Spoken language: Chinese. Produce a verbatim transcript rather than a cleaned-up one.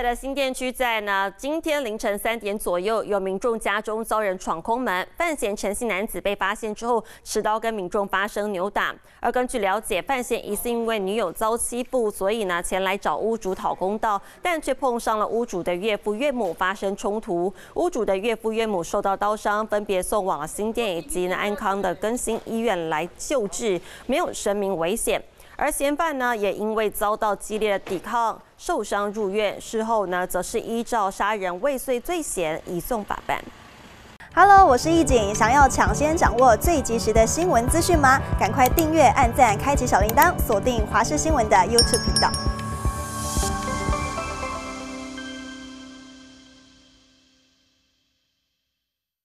北的新店区在呢今天凌晨三点左右，有民众家中遭人闯空门，范闲陈姓男子被发现之后，持刀跟民众发生扭打。而根据了解，范闲疑似因为女友遭欺负，所以呢前来找屋主讨公道，但却碰上了屋主的岳父岳母，发生冲突。屋主的岳父岳母受到刀伤，分别送往了新店以及呢安康的更新医院来救治，没有生命危险。 而嫌犯呢，也因为遭到激烈的抵抗，受伤入院。事后呢，则是依照杀人未遂罪嫌移送法办。 Hello， 我是易景，想要抢先掌握最及时的新闻资讯吗？赶快订阅、按赞、开启小铃铛，锁定华视新闻的 YouTube 频道。